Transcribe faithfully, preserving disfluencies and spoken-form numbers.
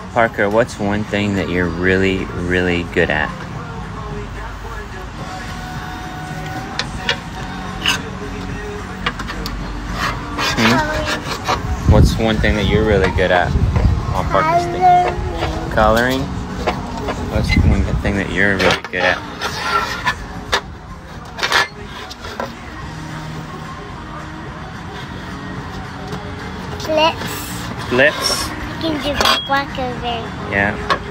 Parker, what's one thing that you're really, really good at? Hmm? What's one thing that you're really good at on Parker's thing? Coloring. What's one thing that you're really good at? Flips. Flips. You can do black over. Yeah.